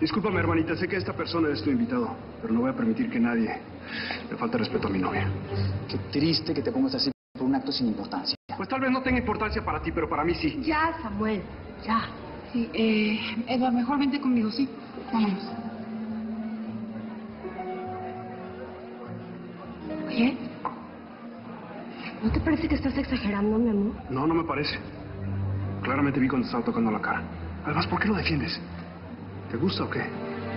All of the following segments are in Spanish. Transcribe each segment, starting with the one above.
Discúlpame, hermanita, sé que esta persona es tu invitado, pero no voy a permitir que nadie le falte respeto a mi novia. Qué triste que te pongas así por un acto sin importancia. Pues tal vez no tenga importancia para ti, pero para mí sí. Ya, Samuel, ya. Sí, Edward, mejor vente conmigo, ¿sí? Vámonos. Oye, ¿no te parece que estás exagerando, mi amor? No, no me parece. Claramente vi cuando estaba tocando la cara. Además, ¿por qué lo defiendes? ¿Te gusta o qué?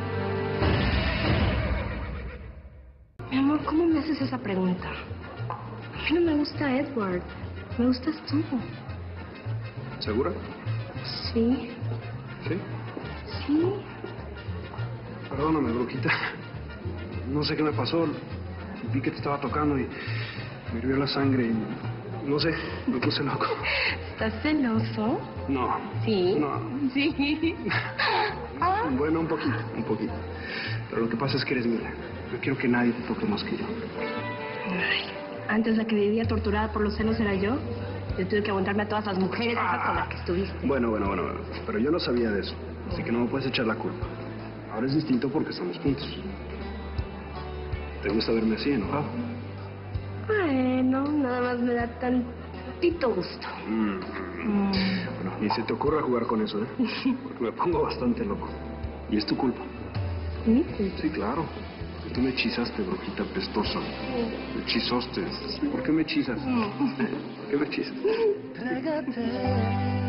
Mi amor, ¿cómo me haces esa pregunta? A mí no me gusta Edward. Me gustas tú. ¿Segura? Sí. ¿Sí? Sí. Perdóname, Brujita. No sé qué me pasó. Vi que te estaba tocando y me hirvió la sangre y... no sé, me puse loco. ¿Estás celoso? No. Sí. No. Sí. Ah. Bueno, un poquito, un poquito. Pero lo que pasa es que eres mía. No quiero que nadie te toque más que yo. Ay, antes la que vivía torturada por los celos era yo. Yo tuve que aguantarme a todas las mujeres esas con las que estuviste. Bueno. Pero yo no sabía de eso. Así que no me puedes echar la culpa. Ahora es distinto porque estamos juntos. ¿Te gusta verme así, enojado? Bueno, nada más me da tantito gusto. Bueno, ni se te ocurra jugar con eso, ¿eh? Porque me pongo bastante loco. Y es tu culpa. ¿Sí? Sí, claro. Tú me hechizaste, brujita pestosa. Me hechizaste. ¿Por qué me hechizas? ¿Por qué me hechizas?